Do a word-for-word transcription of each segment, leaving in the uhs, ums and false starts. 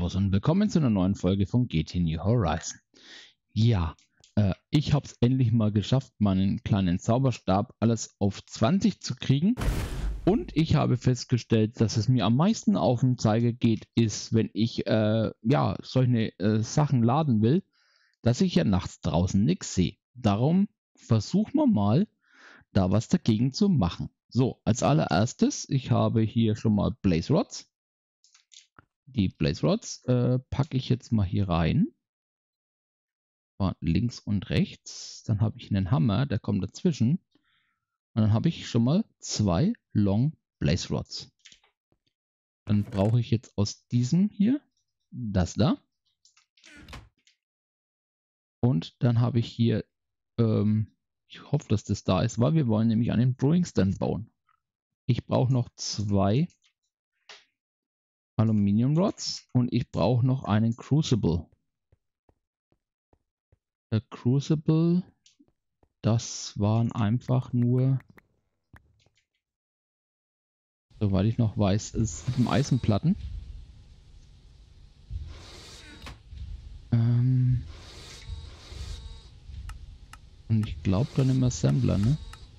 Servus und willkommen zu einer neuen Folge von G T New Horizon. Ja, äh, ich habe es endlich mal geschafft, meinen kleinen Zauberstab alles auf zwanzig zu kriegen. Und ich habe festgestellt, dass es mir am meisten auf den Zeiger geht, ist, wenn ich äh, ja, solche äh, Sachen laden will, dass ich ja nachts draußen nichts sehe. Darum versuchen wir mal, da was dagegen zu machen. So, als allererstes, ich habe hier schon mal Blaze Rods. Die Blaze Rods äh, packe ich jetzt mal hier rein. Links und rechts. Dann habe ich einen Hammer, der kommt dazwischen. Und dann habe ich schon mal zwei Long Blaze Rods. Dann brauche ich jetzt aus diesem hier das da. Und dann habe ich hier, ähm, ich hoffe, dass das da ist, weil wir wollen nämlich einen Brewing Stand bauen. Ich brauche noch zwei Aluminium Rods und ich brauche noch einen Crucible. Der Crucible, das waren einfach nur, soweit ich noch weiß, sieben Eisenplatten. Ähm und ich glaube dann im Assembler, ne?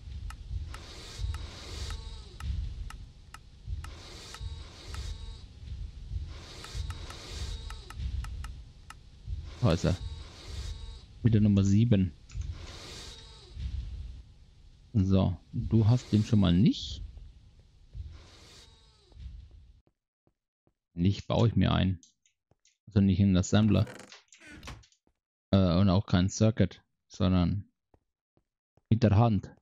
Da ist er. Wieder Nummer sieben. So, du hast den schon mal nicht. Nicht baue ich mir ein. Also nicht in das Assembler. Äh, und auch kein Circuit, sondern mit der Hand.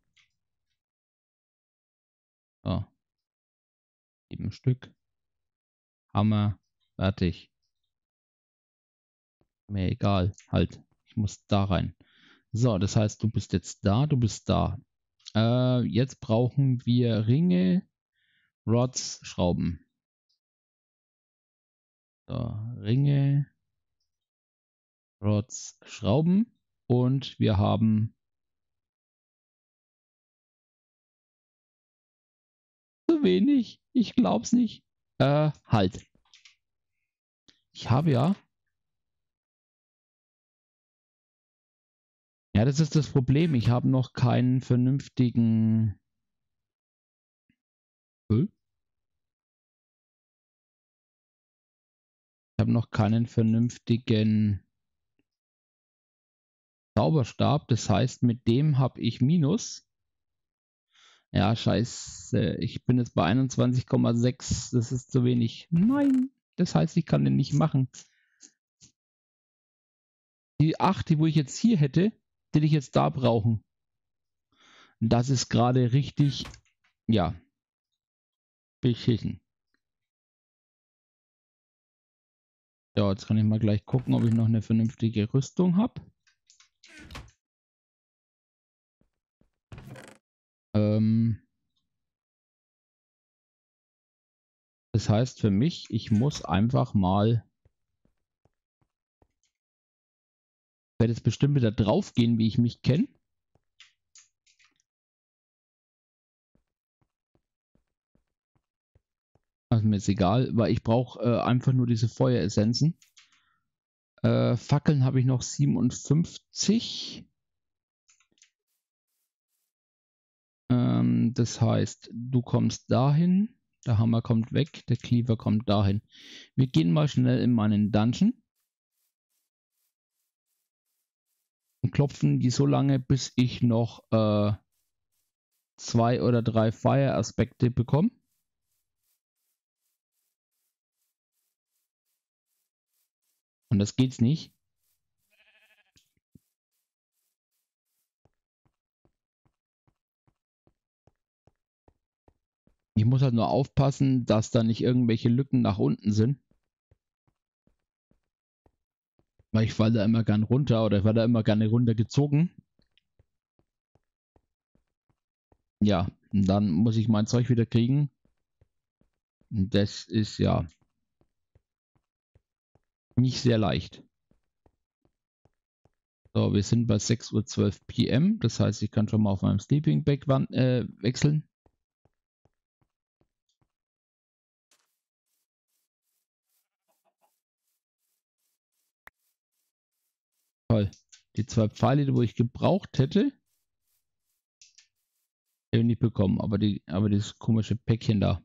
So. Sieben Stück. Hammer. Fertig. Mir egal. Halt. Ich muss da rein. So, das heißt, du bist jetzt da, du bist da. Äh, jetzt brauchen wir Ringe, Rods, Schrauben. So, Ringe, Rods, Schrauben. Und wir haben zu wenig. Ich glaub's nicht. Äh, halt. Ich habe ja. Ja, das ist das Problem. Ich habe noch keinen vernünftigen. Hm? Ich habe noch keinen vernünftigen Zauberstab. Das heißt, mit dem habe ich Minus. Ja, scheiße. Ich bin jetzt bei einundzwanzig Komma sechs. Das ist zu wenig. Nein. Das heißt, ich kann den nicht machen. Die acht, die wo ich jetzt hier hätte, die ich jetzt da brauchen. Das ist gerade richtig, ja, beschissen. Ja, jetzt kann ich mal gleich gucken, ob ich noch eine vernünftige Rüstung habe. Ähm, das heißt für mich, ich muss einfach mal, ich werde jetzt bestimmt wieder drauf gehen, wie ich mich kenne. Also mir ist egal, weil ich brauche äh, einfach nur diese Feueressenzen. Äh, Fackeln habe ich noch siebenundfünfzig. Ähm, das heißt, du kommst dahin, der Hammer kommt weg, der Cleaver kommt dahin. Wir gehen mal schnell in meinen Dungeon. Und klopfen die so lange, bis ich noch äh, zwei oder drei Fire-Aspekte bekomme. Und das geht's nicht. Ich muss halt nur aufpassen, dass da nicht irgendwelche Lücken nach unten sind. Weil ich falle da immer gern runter oder ich werde da immer gerne runtergezogen. Ja, und dann muss ich mein Zeug wieder kriegen. Und das ist ja nicht sehr leicht. So, wir sind bei sechs Uhr zwölf P M. Das heißt, ich kann schon mal auf meinem Sleeping Bag äh, wechseln. Die zwei Pfeile, die wo ich gebraucht hätte, habe ich nicht bekommen, aber die, aber dieses komische Päckchen da.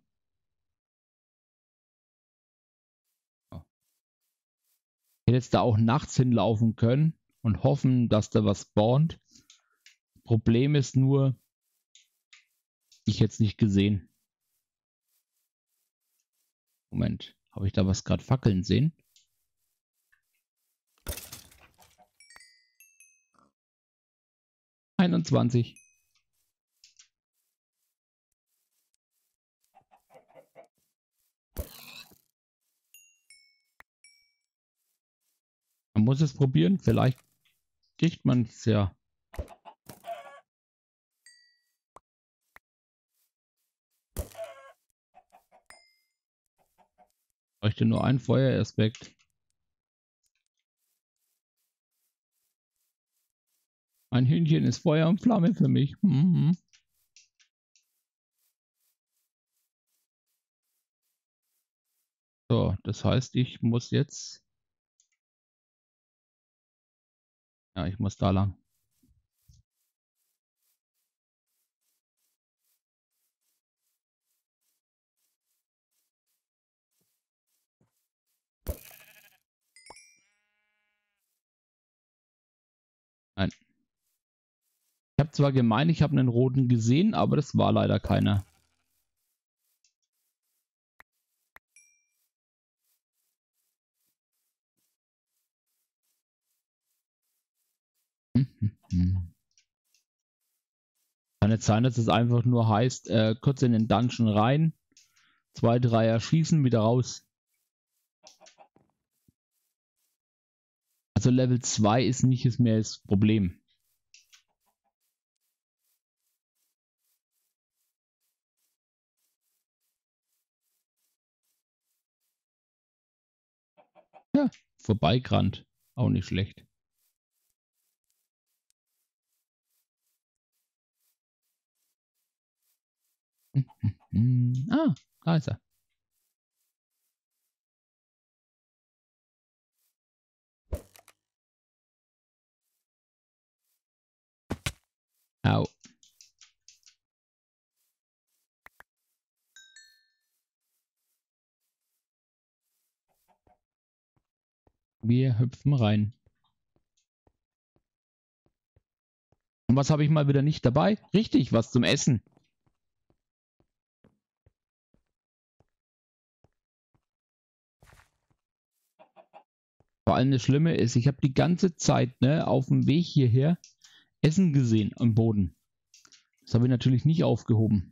Ich hätte jetzt da auch nachts hinlaufen können und hoffen, dass da was spawnt. Problem ist nur, ich hätte es nicht gesehen. Moment, habe ich da was gerade fackeln sehen? einundzwanzig. Man muss es probieren, vielleicht kriegt man es ja. Ich bräuchte nur einen Feueraspekt. Ein Hühnchen ist Feuer und Flamme für mich. Mhm. So, das heißt, ich muss jetzt... Ja, ich muss da lang. Nein. Ich habe zwar gemeint, ich habe einen roten gesehen, aber das war leider keiner. Kann jetzt sein, dass es einfach nur heißt, äh, kurz in den Dungeon rein, zwei, drei erschießen, wieder raus. Also Level zwei ist nicht mehr das Problem. Ja, vorbeigerannt. Auch nicht schlecht. Ah, da ist er. Au. Wir hüpfen rein. Und was habe ich mal wieder nicht dabei? Richtig, was zum Essen. Vor allem das Schlimme ist, ich habe die ganze Zeit, ne, auf dem Weg hierher Essen gesehen am Boden. Das habe ich natürlich nicht aufgehoben.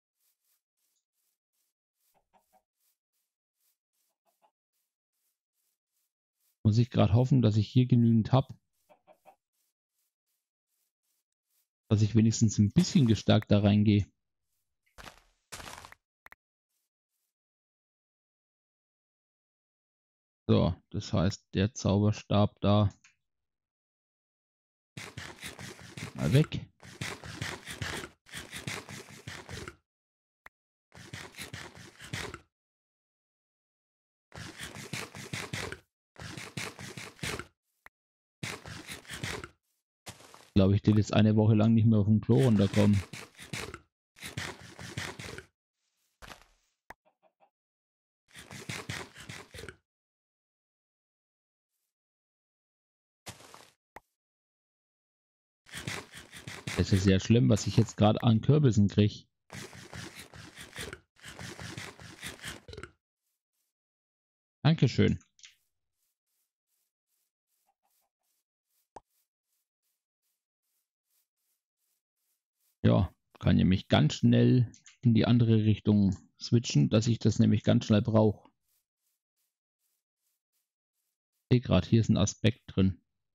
Muss ich gerade hoffen, dass ich hier genügend habe. Dass ich wenigstens ein bisschen gestärkt da reingehe. So, das heißt, der Zauberstab da mal weg. Ich glaube, ich will jetzt eine Woche lang nicht mehr auf dem Klo runterkommen. Das ist sehr schlimm, was ich jetzt gerade an Kürbissen kriege. Dankeschön. Ja, kann ich mich ganz schnell in die andere Richtung switchen, dass ich das nämlich ganz schnell brauche. Ich sehe gerade, hier ist ein Aspekt drin.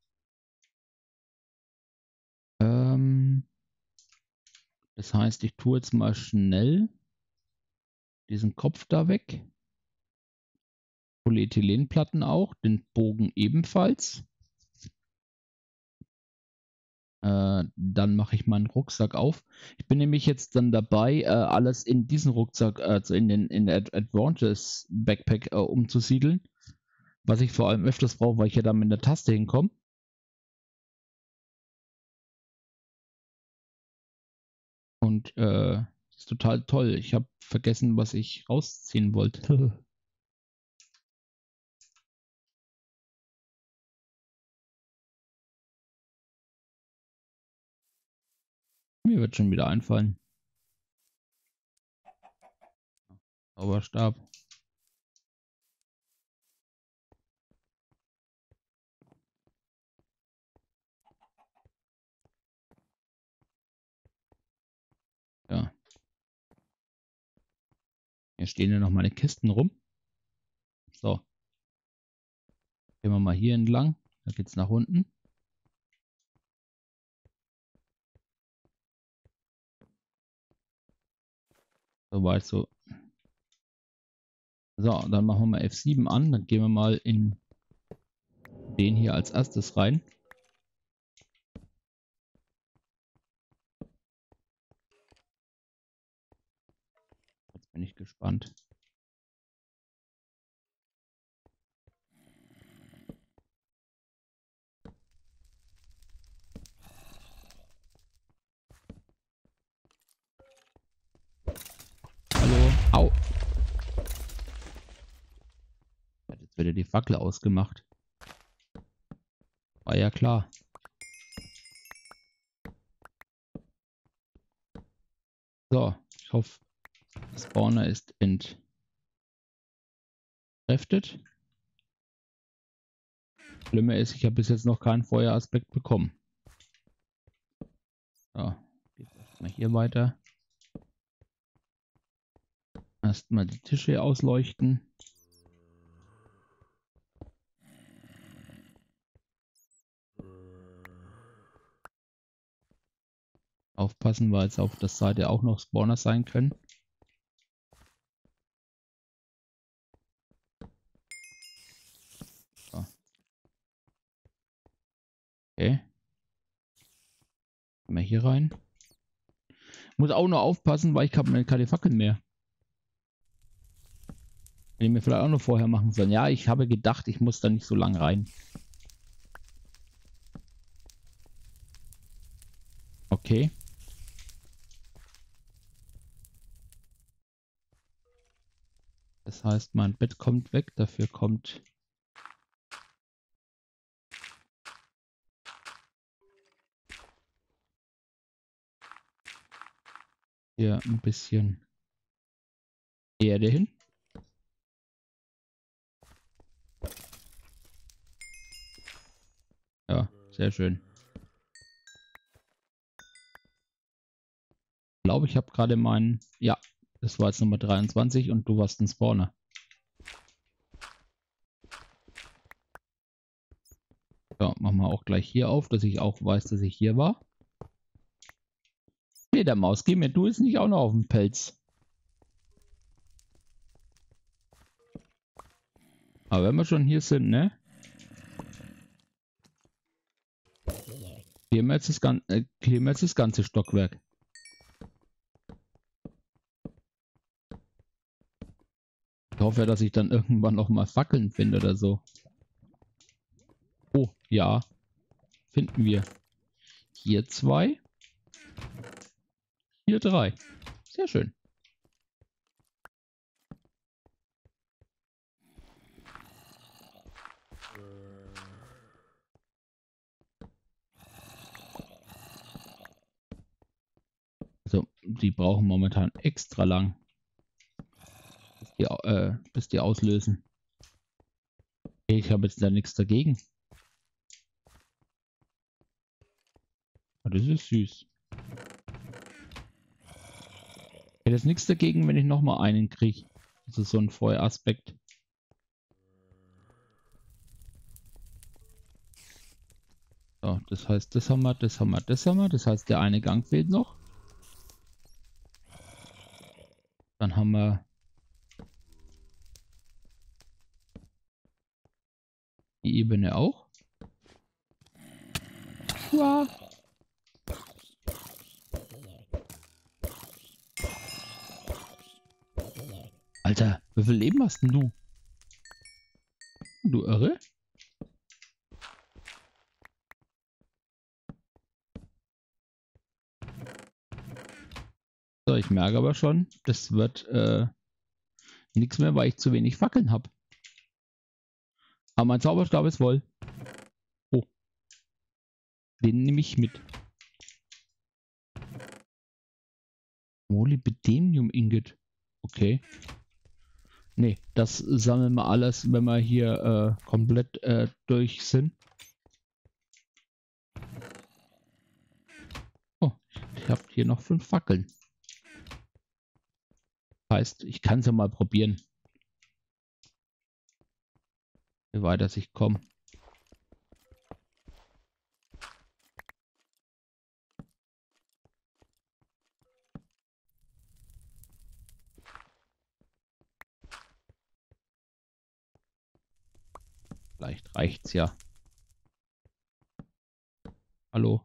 Ähm, das heißt, ich tue jetzt mal schnell diesen Kopf da weg. Polyethylenplatten auch, den Bogen ebenfalls. Äh, dann mache ich meinen Rucksack auf. Ich bin nämlich jetzt dann dabei, äh, alles in diesen Rucksack, also in den in Ad Adventures Backpack äh, umzusiedeln. Was ich vor allem öfters brauche, weil ich ja da mit der Taste hinkomme. Und äh, ist total toll. Ich habe vergessen, was ich rausziehen wollte. Mir wird schon wieder einfallen. Zauberstab. Ja. Hier stehen ja noch meine Kisten rum. So. Gehen wir mal hier entlang. Da geht's nach unten. Soweit so. So, dann machen wir mal F sieben an. Dann gehen wir mal in den hier als erstes rein. Jetzt bin ich gespannt. Hallo. Au. Hat jetzt wieder die Fackel ausgemacht. War ja klar. So, ich hoffe, der Spawner ist entkräftet. Schlimmer ist, ich habe bis jetzt noch keinen Feueraspekt bekommen. So, geht erstmal hier weiter. Erstmal die Tische ausleuchten. Aufpassen, weil es auf der Seite auch noch Spawner sein können. So. Okay. Gehen wir hier rein. Muss auch noch aufpassen, weil ich habe keine Fackeln mehr. Hätte ich mir vielleicht auch noch vorher machen sollen. Ja, ich habe gedacht, ich muss da nicht so lang rein. Okay. Das heißt, mein Bett kommt weg. Dafür kommt hier ein bisschen Erde hin. Ja, sehr schön. Ich glaube, ich habe gerade meinen... Ja, das war jetzt Nummer dreiundzwanzig und du warst ein Spawner. So, machen wir auch gleich hier auf, dass ich auch weiß, dass ich hier war. Fledermaus, geh mir du jetzt nicht auch noch auf den Pelz. Aber wenn wir schon hier sind, ne? Clearen wir jetzt das, gan äh, clearen wir jetzt das ganze Stockwerk. Ich hoffe ja, dass ich dann irgendwann noch mal Fackeln finde oder so. Oh, ja. Finden wir. Hier zwei. Hier drei. Sehr schön. Also, die brauchen momentan extra lang, bis die, äh, bis die auslösen. Okay, ich habe jetzt da nichts dagegen. Aber das ist süß. Ich hätte jetzt nichts dagegen, wenn ich noch mal einen kriege. Das ist so ein Feueraspekt. So, das heißt, das haben wir, das haben wir, das haben wir. Das heißt, der eine Gang fehlt noch. Dann haben wir die Ebene auch. Wow. Alter, wie viel Leben hast denn du? Du irre? So, ich merke aber schon, das wird äh, nichts mehr, weil ich zu wenig Fackeln habe. Aber mein Zauberstab ist voll. Oh. Den nehme ich mit. Molybdenium Ingot. Okay. Nee, das sammeln wir alles, wenn wir hier äh, komplett äh, durch sind. Oh, ich habe hier noch fünf Fackeln. Heißt, ich kann es ja mal probieren. Wie weit dass ich komme. Vielleicht reicht's ja. Hallo.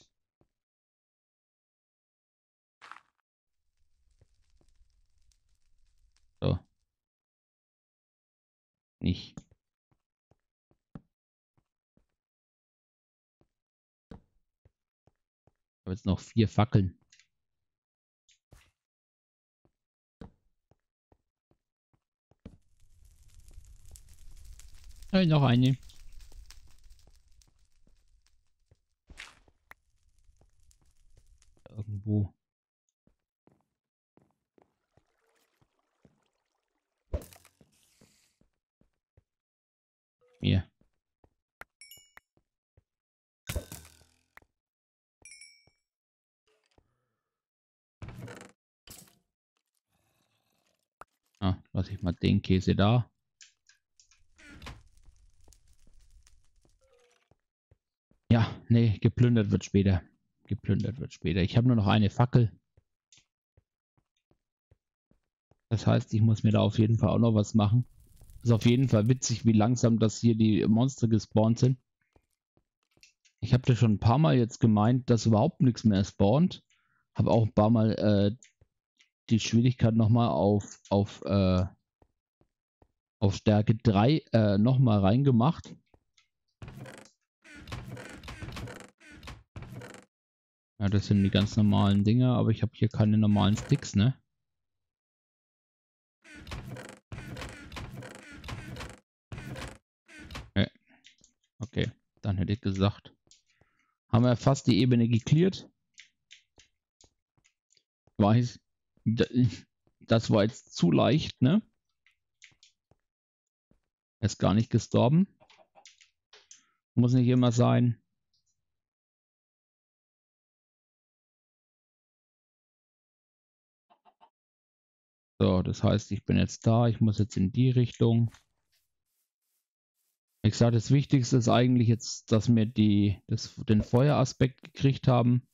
So. Nicht. Ich habe jetzt noch vier Fackeln. Hey, noch eine. Irgendwo. Hier. Ah, lasse ich mal den Käse da. Ja, nee, geplündert wird später. Geplündert wird später. Ich habe nur noch eine Fackel. Das heißt, ich muss mir da auf jeden Fall auch noch was machen. Ist auf jeden Fall witzig, wie langsam das hier die Monster gespawnt sind. Ich habe das schon ein paar Mal jetzt gemeint, dass überhaupt nichts mehr spawnt. Habe auch ein paar Mal äh, die Schwierigkeit nochmal auf, auf, äh, auf Stärke drei äh, nochmal reingemacht. Ja, das sind die ganz normalen Dinge, aber ich habe hier keine normalen Sticks, ne? Okay. Okay, dann hätte ich gesagt, haben wir fast die Ebene geklärt. Weiß, das war jetzt zu leicht, ne? Er ist gar nicht gestorben. Muss nicht immer sein. So, das heißt, ich bin jetzt da. Ich muss jetzt in die Richtung. Wie gesagt, das Wichtigste ist eigentlich jetzt, dass wir die, das, den Feueraspekt gekriegt haben.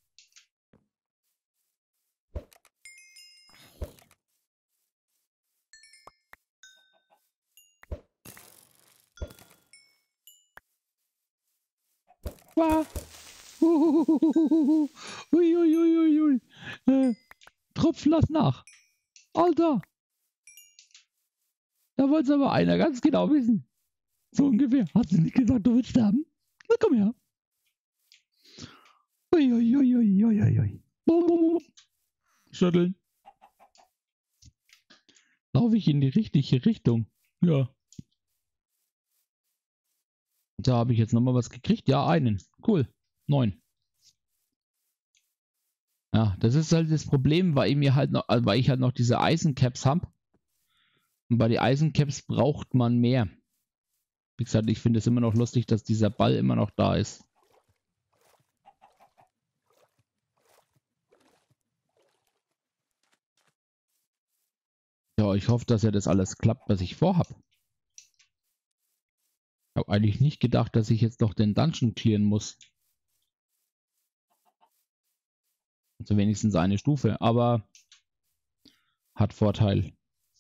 Wow. Uiuiuiui. Äh, Tropfen lass nach. Alter. Da wollte es aber einer ganz genau wissen. So ungefähr. Hast du nicht gesagt, du willst sterben? Na komm her. Uiuiuiui. Schütteln. Laufe ich in die richtige Richtung? Ja. Da habe ich jetzt nochmal was gekriegt. Ja, einen. Cool. Neun. Ja, das ist halt das Problem, weil ich mir halt noch, weil ich halt noch diese Eisencaps habe. Und bei den Eisencaps braucht man mehr. Wie gesagt, ich finde es immer noch lustig, dass dieser Ball immer noch da ist. Ja, ich hoffe, dass ja das alles klappt, was ich vorhabe. Ich habe eigentlich nicht gedacht, dass ich jetzt noch den Dungeon clearen muss. Also wenigstens eine Stufe, aber hat Vorteil.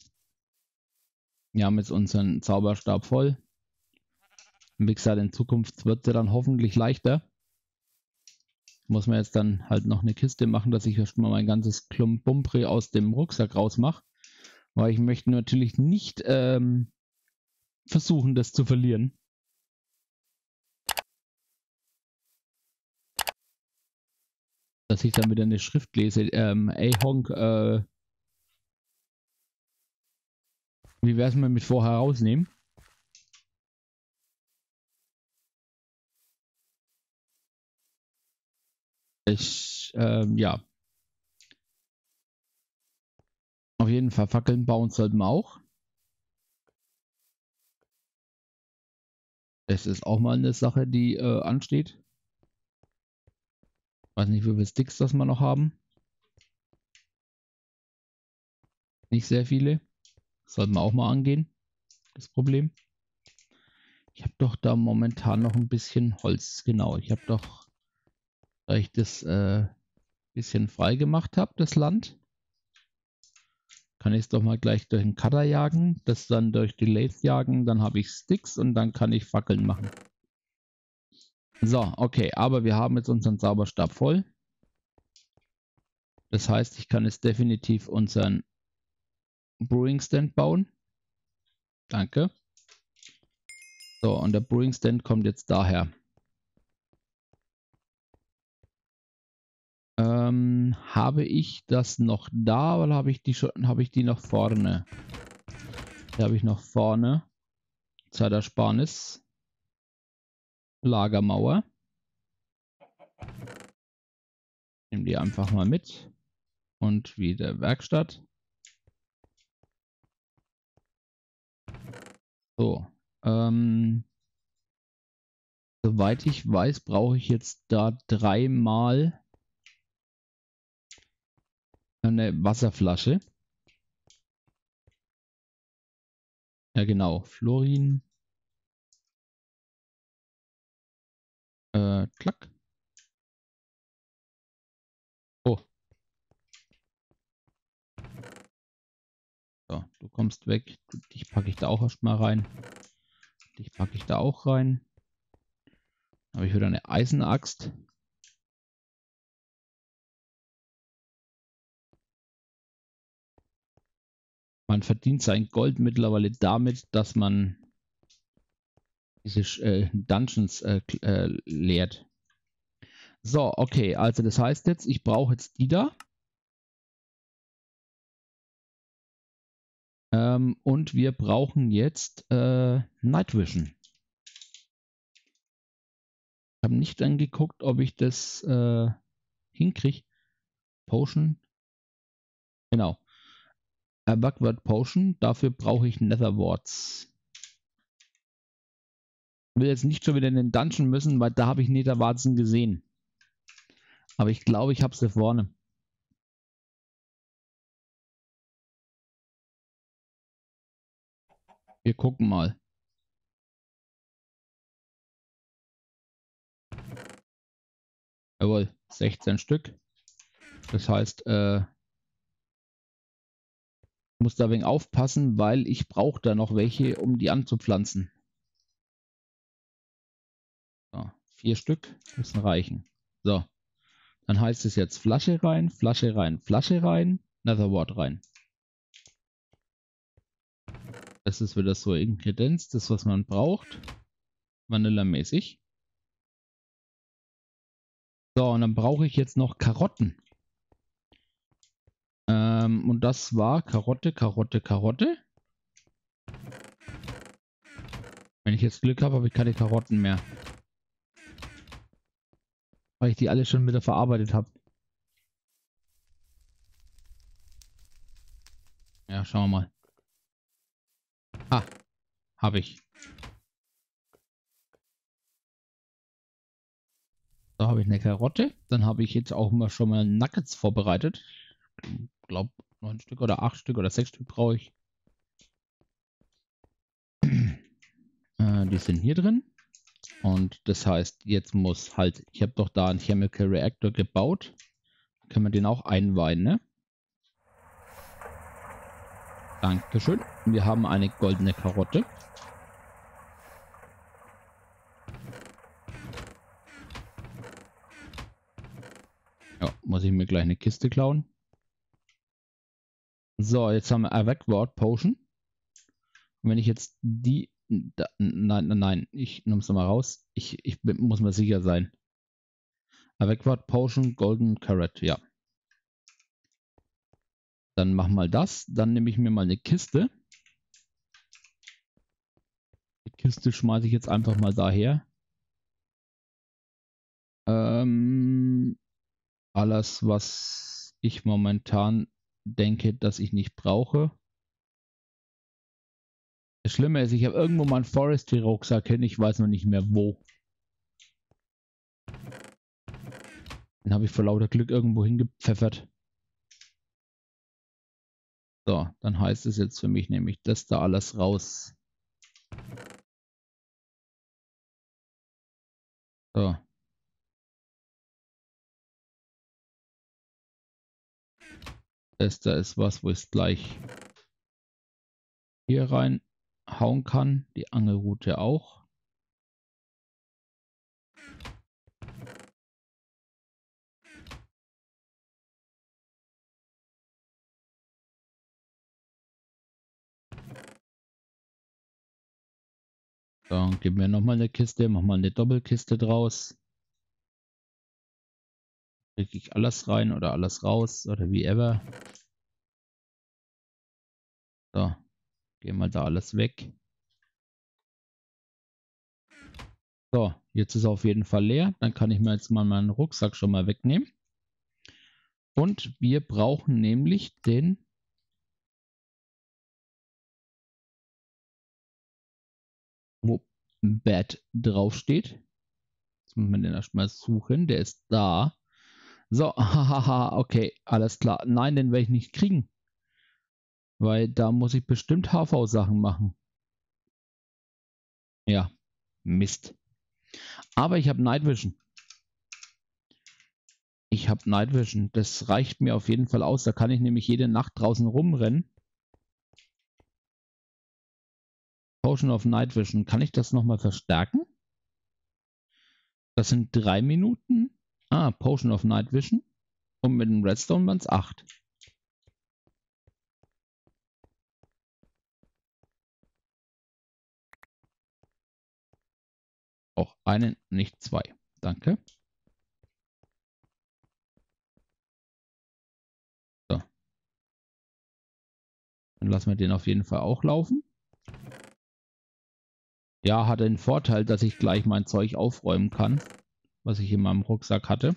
Wir haben jetzt unseren Zauberstab voll. Und wie gesagt, in Zukunft wird er dann hoffentlich leichter. Muss man jetzt dann halt noch eine Kiste machen, dass ich erstmal mein ganzes Klumpumpre aus dem Rucksack rausmache. Weil ich möchte natürlich nicht ähm, versuchen, das zu verlieren. dass ich dann wieder eine Schrift lese. Ähm, ey Honk, äh, wie wär's mal mit vorher rausnehmen? Ich, ähm, ja. Auf jeden Fall Fackeln bauen sollten wir auch. Das ist auch mal eine Sache, die äh, ansteht. Weiß nicht, wie viele Sticks das wir noch haben. Nicht sehr viele. Sollten wir auch mal angehen. Das Problem. Ich habe doch da momentan noch ein bisschen Holz. Genau, ich habe doch, da ich das äh, bisschen frei gemacht habe, das Land, kann ich es doch mal gleich durch den Cutter jagen, das dann durch die Lathe jagen, dann habe ich Sticks und dann kann ich Fackeln machen. So, okay, aber wir haben jetzt unseren Zauberstab voll. Das heißt, ich kann jetzt definitiv unseren Brewing Stand bauen. Danke. So, und der Brewing Stand kommt jetzt daher. Ähm, habe ich das noch da oder habe ich die schon, habe ich die noch vorne? Die habe ich noch vorne. Zeitersparnis. Lagermauer. Nehmen die einfach mal mit. Und wieder Werkstatt. So. Ähm, soweit ich weiß, brauche ich jetzt da dreimal eine Wasserflasche. Ja, genau. Fluorin. Äh, klack. Oh. So, du kommst weg. Dich packe ich da auch erstmal rein. Dich packe ich da auch rein. Habe ich wieder eine Eisenaxt. Man verdient sein Gold mittlerweile damit, dass man diese äh, Dungeons äh, äh, leert. So, okay, also das heißt jetzt, ich brauche jetzt die da. Ähm, und wir brauchen jetzt äh, Night Vision. Ich habe nicht angeguckt, ob ich das äh, hinkriege. Potion. Genau. A Backward Potion. Dafür brauche ich Nether Warts. Ich will jetzt nicht schon wieder in den Dungeon müssen, weil da habe ich Nether Warzen gesehen. Aber ich glaube, ich habe sie vorne. Wir gucken mal. Jawohl, sechzehn Stück. Das heißt, äh, ich muss da ein wenig aufpassen, weil ich brauche da noch welche, um die anzupflanzen. So, vier Stück müssen reichen. So, dann heißt es jetzt Flasche rein, Flasche rein, Flasche rein, Netherwort rein. Das ist wieder so Ingredienz, das was man braucht. Vanillemäßig. So, und dann brauche ich jetzt noch Karotten. Ähm, und das war Karotte, Karotte, Karotte. Wenn ich jetzt Glück habe, habe ich keine Karotten mehr. Weil ich die alle schon wieder verarbeitet habe. Ja, schauen wir mal. Ah, habe ich. Da habe ich eine Karotte. Dann habe ich jetzt auch mal schon mal Nuggets vorbereitet. Ich glaube, neun Stück oder acht Stück oder sechs Stück brauche ich. äh, die sind hier drin. Und das heißt, jetzt muss halt, ich habe doch da einen Chemical Reactor gebaut. Können wir den auch einweihen, ne? Dankeschön. Wir haben eine goldene Karotte. Ja, muss ich mir gleich eine Kiste klauen. So, jetzt haben wir a Backward Potion. Und wenn ich jetzt die... Da, nein, nein, nein, ich nehme es nochmal raus. Ich, ich muss mir sicher sein. Backward Potion, Golden Carrot, ja. Dann mach mal das. Dann nehme ich mir mal eine Kiste. Die Kiste schmeiße ich jetzt einfach mal daher. Ähm, alles, was ich momentan denke, dass ich nicht brauche. Das Schlimme ist, ich habe irgendwo mal einen Forestry-Rucksack hin, ich weiß noch nicht mehr wo. Den habe ich vor lauter Glück irgendwo hingepfeffert. So, dann heißt es jetzt für mich nämlich, das da alles raus. So. Das da ist was, wo ich gleich hier rein hauen kann. Die Angelrute auch. Dann geben wir nochmal eine Kiste, machen mal eine Doppelkiste draus. Kriege ich alles rein oder alles raus oder wie ever. So, gehen wir da alles weg. So, jetzt ist er auf jeden Fall leer. Dann kann ich mir jetzt mal meinen Rucksack schon mal wegnehmen. Und wir brauchen nämlich den wo Bad draufsteht. Jetzt müssen wir den erstmal suchen. Der ist da. So, hahaha, okay, alles klar. Nein, den werde ich nicht kriegen. Weil da muss ich bestimmt H V-Sachen machen. Ja, Mist. Aber ich habe Night Vision. Ich habe Night Vision. Das reicht mir auf jeden Fall aus. Da kann ich nämlich jede Nacht draußen rumrennen. Potion of Night Vision. Kann ich das nochmal verstärken? Das sind drei Minuten. Ah, Potion of Night Vision. Und mit dem Redstone waren es acht. Auch einen, nicht zwei. Danke. So. Dann lassen wir den auf jeden Fall auch laufen. Ja, hat den Vorteil, dass ich gleich mein Zeug aufräumen kann, was ich in meinem Rucksack hatte.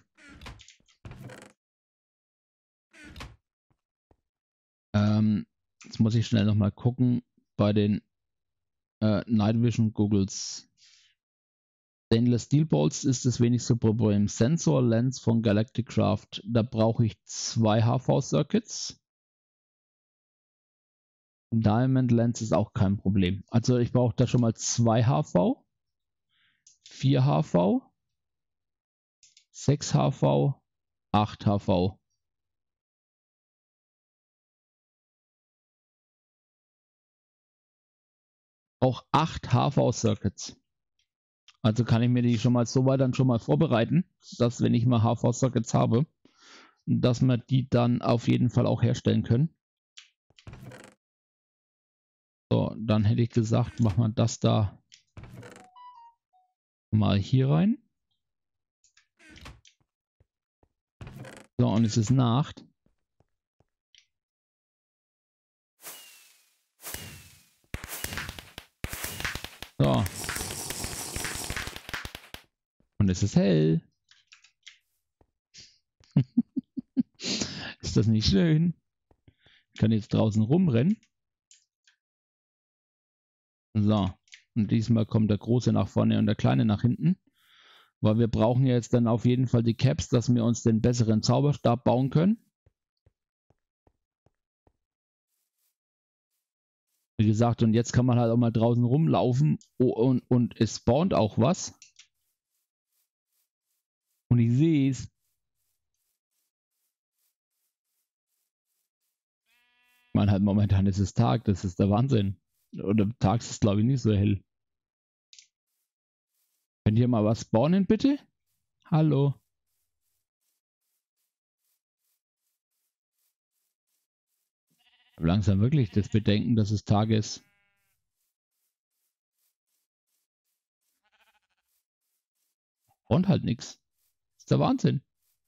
Ähm, jetzt muss ich schnell nochmal gucken bei den äh, Night Vision Goggles. Stainless Steel Bolts ist das wenigste Problem. Sensor Lens von Galactic Craft. Da brauche ich zwei H V-Circuits. Diamond Lens ist auch kein Problem. Also ich brauche da schon mal zwei H V, vier H V, sechs H V, acht H V. Auch acht H V-Circuits. Also kann ich mir die schon mal so weit dann schon mal vorbereiten, dass wenn ich mal H V-Circuits habe, dass wir die dann auf jeden Fall auch herstellen können. So, dann hätte ich gesagt, machen wir das da mal hier rein. So, und es ist Nacht. So. Und es ist hell. Ist das nicht schön? Ich kann jetzt draußen rumrennen. So. Und diesmal kommt der Große nach vorne und der Kleine nach hinten. Weil wir brauchen ja jetzt dann auf jeden Fall die Caps, dass wir uns den besseren Zauberstab bauen können. Wie gesagt, und jetzt kann man halt auch mal draußen rumlaufen und, und, und es spawnt auch was. Und ich sehe es. Ich meine halt momentan ist es Tag, das ist der Wahnsinn. Oder tags ist es glaube ich nicht so hell. Könnt ihr mal was spawnen bitte? Hallo. Ich habe langsam wirklich das Bedenken, dass es Tag ist. Und halt nichts. der Wahnsinn.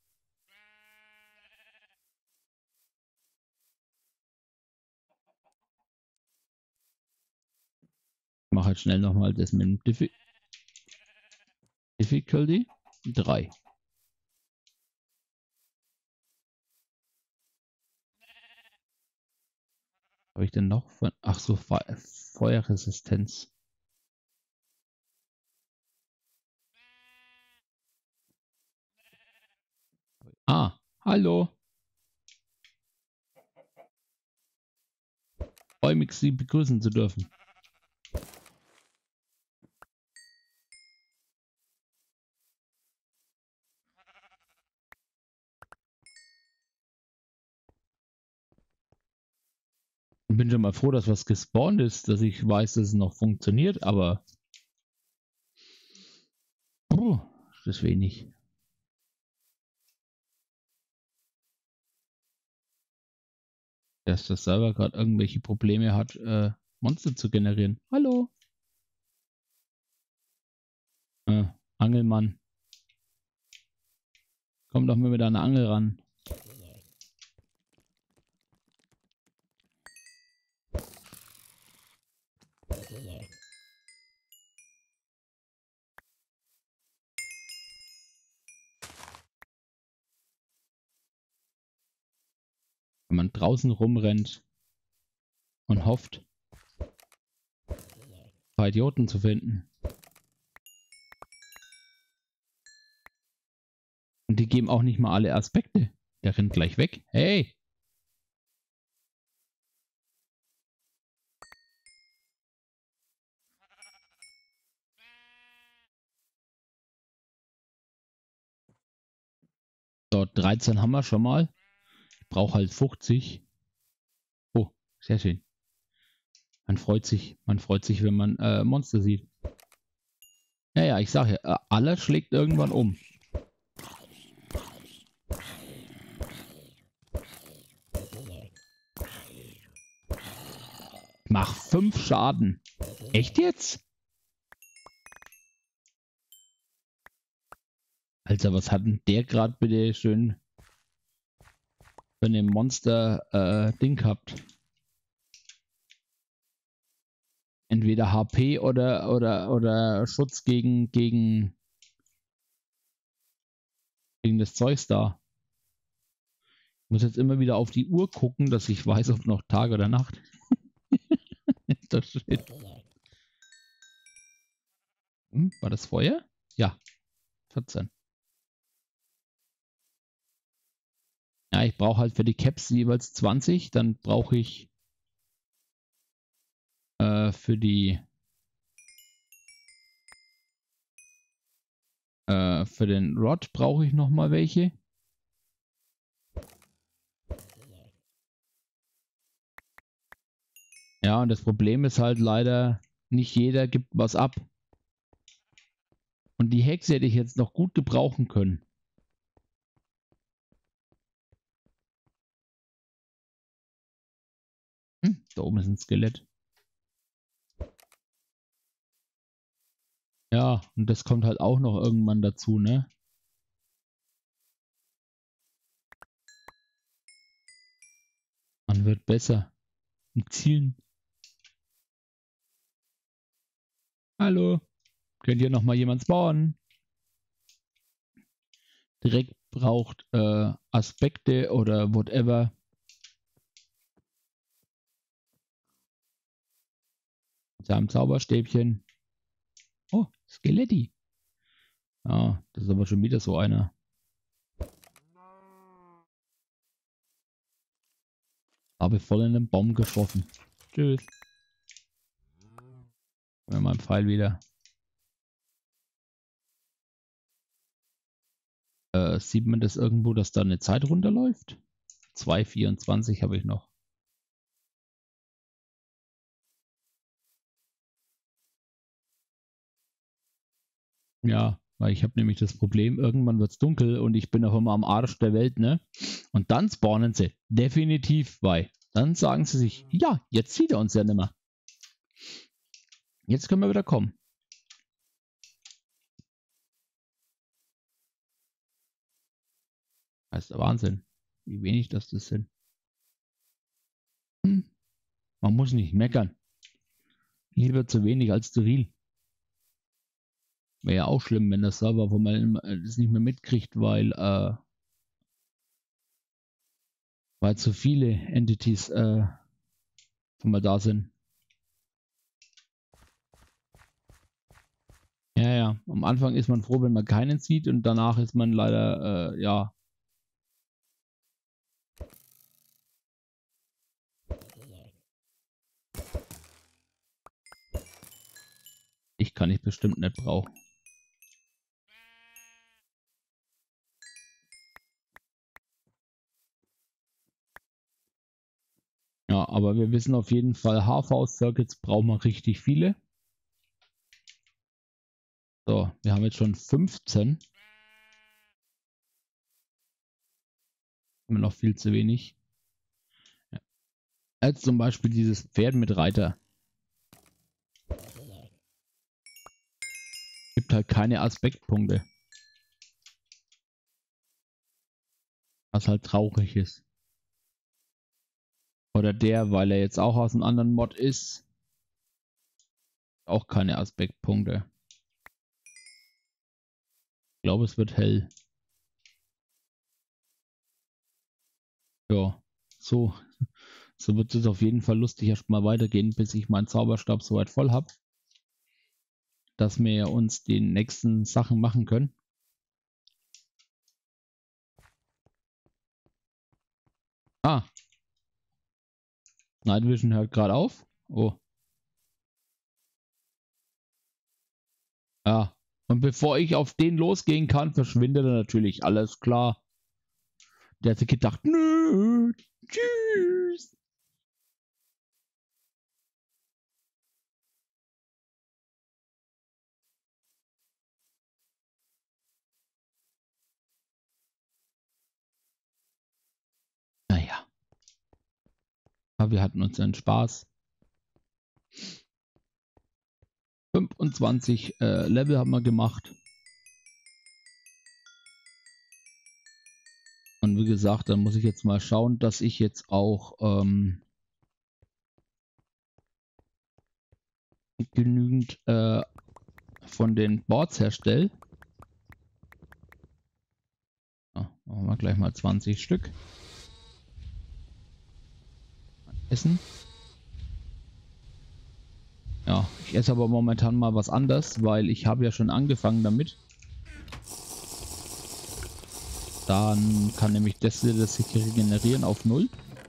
Ich mache halt schnell nochmal das mit dem Diffi Difficulty. drei. Habe ich denn noch von... Ach so, Fe Feuerresistenz. Ah, hallo. Freue mich, Sie begrüßen zu dürfen. Ich bin schon mal froh, dass was gespawnt ist, dass ich weiß, dass es noch funktioniert, aber oh, das ist wenig. Dass der Server gerade irgendwelche Probleme hat, äh, Monster zu generieren. Hallo. Äh, Angelmann. Komm doch mal mit einer Angel ran. Wenn man draußen rumrennt und hofft, ein paar Idioten zu finden. Und die geben auch nicht mal alle Aspekte. Der rennt gleich weg. Hey! So, dreizehn haben wir schon mal. Ich brauche halt fünfzig. Oh, sehr schön. Man freut sich. Man freut sich, wenn man äh, Monster sieht. Ja, ja, ich sage ja, alles schlägt irgendwann um. Mach fünf Schaden. Echt jetzt? Alter, was hat denn der gerade bitte schön für eine Monster-Ding äh, gehabt? Entweder H P oder, oder, oder Schutz gegen, gegen, gegen das Zeugs da. Ich muss jetzt immer wieder auf die Uhr gucken, dass ich weiß, ob noch Tag oder Nacht. Das steht. Hm, war das Feuer? Ja. vierzehn. Ja, ich brauche halt für die Caps jeweils zwanzig. Dann brauche ich äh, für die äh, für den Rod brauche ich noch mal welche. Ja, und das Problem ist halt leider, nicht jeder gibt was ab. Und die Hexe hätte ich jetzt noch gut gebrauchen können. Hm, da oben ist ein Skelett. Ja, und das kommt halt auch noch irgendwann dazu, ne? Man wird besser. Im Zielen. Hallo. Könnt ihr noch mal jemand spawnen? Direkt braucht äh, Aspekte oder whatever. Mit seinem Zauberstäbchen. Oh, Skeletti. Ah, das ist aber schon wieder so einer. Habe voll in den Baum getroffen. Tschüss. Mit meinem Pfeil wieder. Äh, sieht man das irgendwo, dass da eine Zeit runterläuft? zwei vierundzwanzig habe ich noch. Ja, weil ich habe nämlich das Problem, irgendwann wird es dunkel und ich bin auch immer am Arsch der Welt, ne? Und dann spawnen sie definitiv bei. Dann sagen sie sich, ja, jetzt sieht er uns ja nicht mehr. Jetzt können wir wieder kommen. Das ist der Wahnsinn, wie wenig das das sind. Hm. Man muss nicht meckern. Lieber zu wenig als zu viel. Wäre ja auch schlimm, wenn der Server von mal das nicht mehr mitkriegt, weil, äh, weil zu viele Entities äh, von mal da sind. Ja, ja. Am Anfang ist man froh, wenn man keinen sieht und danach ist man leider, äh, ja. Ich kann ich bestimmt nicht brauchen. Ja, aber wir wissen auf jeden Fall, H V-Circuits brauchen wir richtig viele. So, wir haben jetzt schon fünfzehn. Immer noch viel zu wenig. Ja. Als zum Beispiel dieses Pferd mit Reiter. Gibt halt keine Aspektpunkte. Was halt traurig ist. Oder der, weil er jetzt auch aus einem anderen Mod ist. Auch keine Aspektpunkte. Ich glaube, es wird hell. Ja, so. So wird es auf jeden Fall lustig erstmal weitergehen, bis ich meinen Zauberstab soweit voll habe. Dass wir uns die nächsten Sachen machen können. Ah. Night Vision hört gerade auf. Oh. Ja. Und bevor ich auf den losgehen kann, verschwindet er natürlich. Alles klar. Der hat sich gedacht, nö, tschüss. Naja. Aber wir hatten uns einen Spaß. fünfundzwanzig äh, Level haben wir gemacht. Und wie gesagt, dann muss ich jetzt mal schauen, dass ich jetzt auch ähm, genügend äh, von den Boards herstelle. Ja, machen wir gleich mal zwanzig Stück. Essen. Ja, ich esse aber momentan mal was anderes, weil ich habe ja schon angefangen damit. Dann kann nämlich das, das sich regenerieren auf null.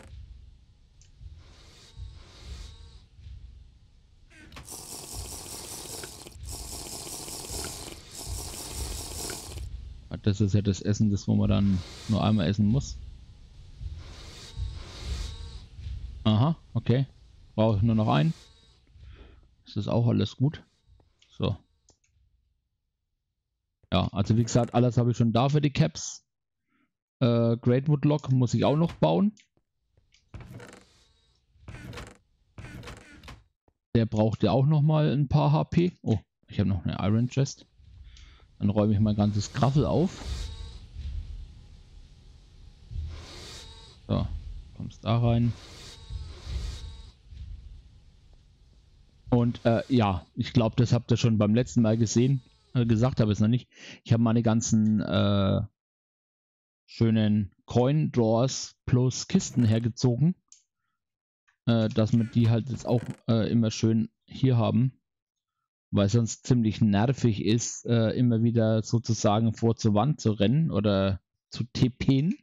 Das ist ja das Essen, das wo man dann nur einmal essen muss. Aha, okay. Brauche ich nur noch einen. Das ist auch alles gut. So. Ja, also wie gesagt, alles habe ich schon da für die Caps. Äh, Greatwood Lock muss ich auch noch bauen. Der braucht ja auch noch mal ein paar H P. Oh, ich habe noch eine Iron Chest. Dann räume ich mein ganzes Graffel auf. So, kommst da rein. Und äh, ja, ich glaube, das habt ihr schon beim letzten Mal gesehen. Äh, gesagt habe ich es noch nicht. Ich habe meine ganzen äh, schönen Coin Drawers plus Kisten hergezogen. Äh, dass wir die halt jetzt auch äh, immer schön hier haben. Weil sonst ziemlich nervig ist, äh, immer wieder sozusagen vor zur Wand zu rennen oder zu TPen.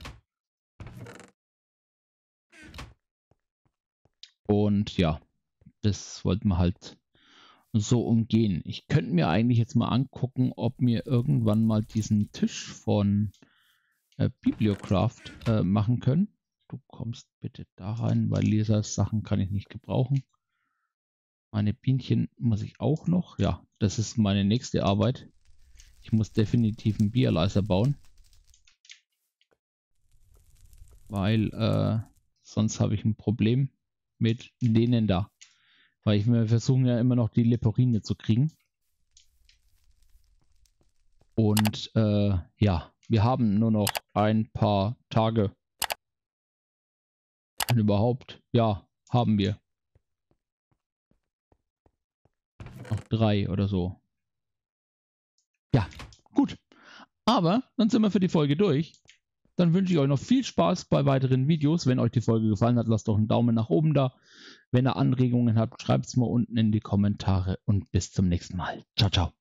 Und ja, das wollten wir halt so umgehen. Ich könnte mir eigentlich jetzt mal angucken, ob wir irgendwann mal diesen Tisch von äh, Bibliocraft äh, machen können. Du kommst bitte da rein, weil Lesers Sachen kann ich nicht gebrauchen. Meine Bienchen muss ich auch noch. Ja, das ist meine nächste Arbeit. Ich muss definitiv einen Bierleiser bauen. Weil äh, sonst habe ich ein Problem mit denen da. Weil ich mir versuche ja immer noch die Leporine zu kriegen. Und äh, ja, Wir haben nur noch ein paar Tage. Und überhaupt, ja, haben wir. Noch drei oder so. Ja, gut. Aber dann sind wir für die Folge durch. Dann wünsche ich euch noch viel Spaß bei weiteren Videos. Wenn euch die Folge gefallen hat, lasst doch einen Daumen nach oben da. Wenn ihr Anregungen habt, schreibt es mal unten in die Kommentare und bis zum nächsten Mal. Ciao, ciao.